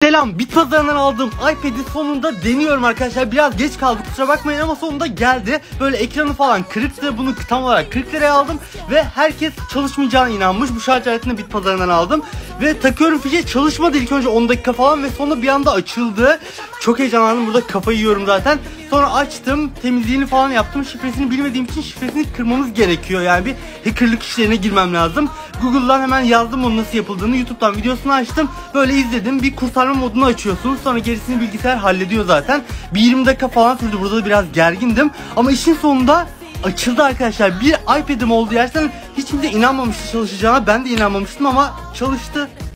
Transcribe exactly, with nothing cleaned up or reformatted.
Selam, bit pazarından aldığım iPad'i sonunda deniyorum arkadaşlar. Biraz geç kaldık, kusura bakmayın ama sonunda geldi. Böyle ekranı falan kırıktı, bunu tam olarak kırk liraya aldım ve herkes çalışmayacağına inanmış. Bu şarj aletini bit pazarından aldım ve takıyorum, fişe çalışmadı ilk önce on dakika falan ve sonra bir anda açıldı. Çok heyecanlandım, burada kafayı yiyorum zaten. Sonra açtım, temizliğini falan yaptım. Şifresini bilmediğim için şifresini kırmamız gerekiyor. Yani bir hackerlık işlerine girmem lazım. Google'dan hemen yazdım onun nasıl yapıldığını. YouTube'dan videosunu açtım. Böyle izledim. Bir kurtarma modunu açıyorsunuz. Sonra gerisini bilgisayar hallediyor zaten. Bir yirmi dakika falan sürdü. Burada da biraz gergindim. Ama işin sonunda açıldı arkadaşlar. Bir iPad'im oldu. Gerçekten hiç kimse inanmamıştı çalışacağına. Ben de inanmamıştım ama çalıştı.